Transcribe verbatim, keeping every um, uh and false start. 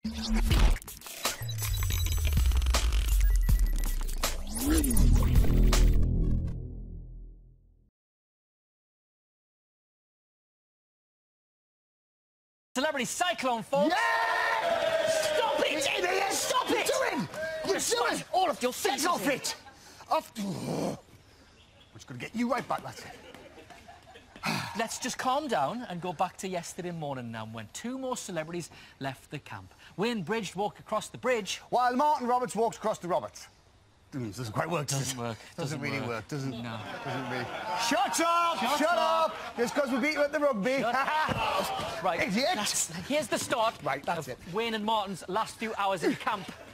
Celebrity cyclone, folks. Yeah! Stop it! It's in here! Stop it! Doing! You're doing! All of your Get senses off in. it! Off. I'm just going to get you right back, that's it. Let's just calm down and go back to yesterday morning now, when two more celebrities left the camp. Wayne Bridge walked across the bridge, While Martin Roberts walks across the Roberts. Mm, doesn't quite work, does Doesn't it? work. Doesn't, Doesn't really work. work, doesn't No. Doesn't really. Shut up! Shut Shut, up. up! Just because we beat you at the rugby. Right, Idiot! that's- here's the start Right, that's of it. Wayne and Martin's last few hours in camp.